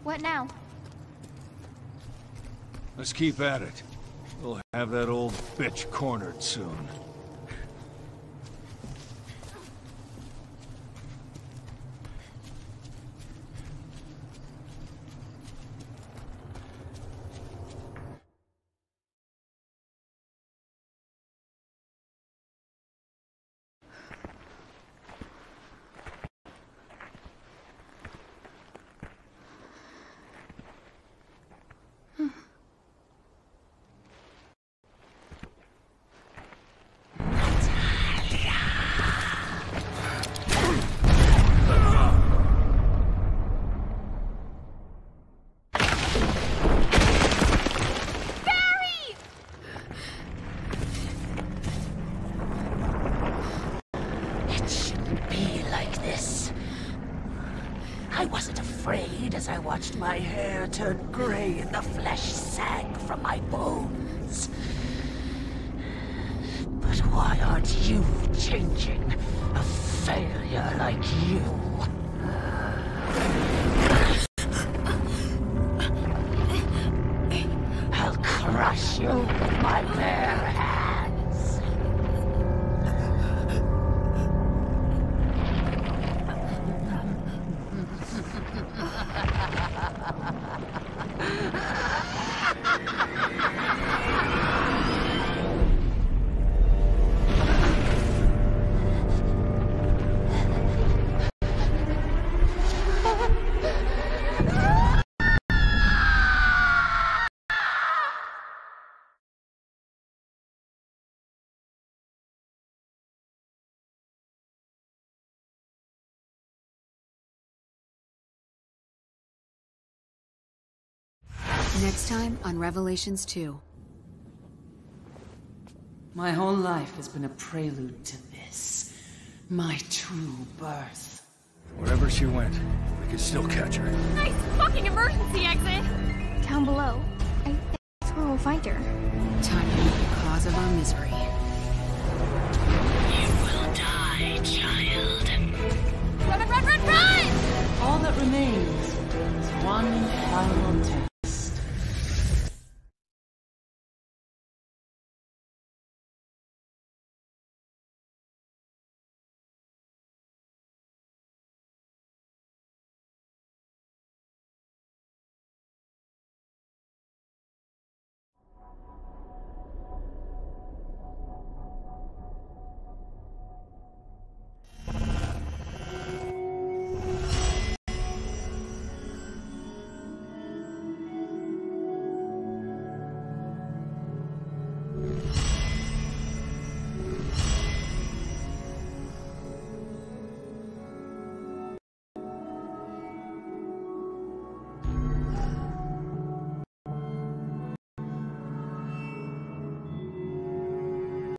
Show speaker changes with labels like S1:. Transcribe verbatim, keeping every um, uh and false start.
S1: What now?
S2: Let's keep at it. We'll have that old bitch cornered soon.
S3: I wasn't afraid as I watched my hair turn gray and the flesh sag from my bones. But why aren't you changing? A failure like you. I'll crush you with my bare hands.
S4: Next time on Revelations two. My whole life has been a prelude to this. My true birth.
S2: Wherever she went, we could still catch her.
S1: Nice fucking emergency exit! Down below. I think that's where we'll find her.
S4: Time to meet the cause of our misery.
S3: You will die, child.
S1: Run, run, run, run, run!
S4: All that remains is one final test.